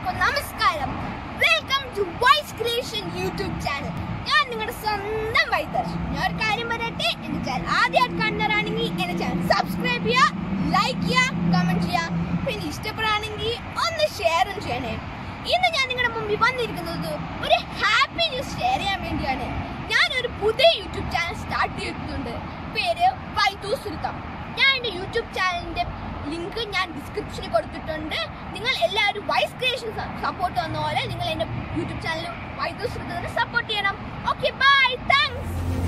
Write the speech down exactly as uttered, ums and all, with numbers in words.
എല്ലാവർക്കും നമസ്കാരം. Welcome to wise creation YouTube channel. ഞാൻ നിങ്ങളുടെ സ്വന്തം വൈദർ. ഞാൻ ഒരു കാര്യം പറയട്ടെ, എന്റെ ചാനൽ ആദ്യമായിട്ട് കാണുന്നവരാണെങ്കിൽ എന്റെ ചാനൽ സബ്സ്ക്രൈബ് ചെയ്യുക, ലൈക്ക് ചെയ്യുക, കമന്റ് ചെയ്യുക. പിന്നെ ഇഷ്ടപ്പെടുകയാണെങ്കിൽ ഒന്ന് ഷെയറും ചെയ്യണേ. ഇന്ന് ഞാൻ നിങ്ങളുടെ മുമ്പിൽ വന്നിരിക്കുന്നത് ഒരു ഹാപ്പി ന്യൂസ് ഷെയർ ചെയ്യാൻ വേണ്ടിയാണ്. ഞാനൊരു പുതിയ യൂട്യൂബ് ചാനൽ സ്റ്റാർട്ട് ചെയ്തിട്ടുണ്ട്. പേര് TEASER. ഞാൻ എൻ്റെ യൂട്യൂബ് ചാനലിൻ്റെ ലിങ്ക് ഞാൻ ഡിസ്ക്രിപ്ഷനിൽ കൊടുത്തിട്ടുണ്ട്. നിങ്ങൾ എല്ലാവരും വൈസ് ക്രിയേഷൻ സപ്പോർട്ട് തന്ന പോലെ നിങ്ങൾ എൻ്റെ യൂട്യൂബ് ചാനൽ TEASER സപ്പോർട്ട് ചെയ്യണം. Okay, bye, thanks.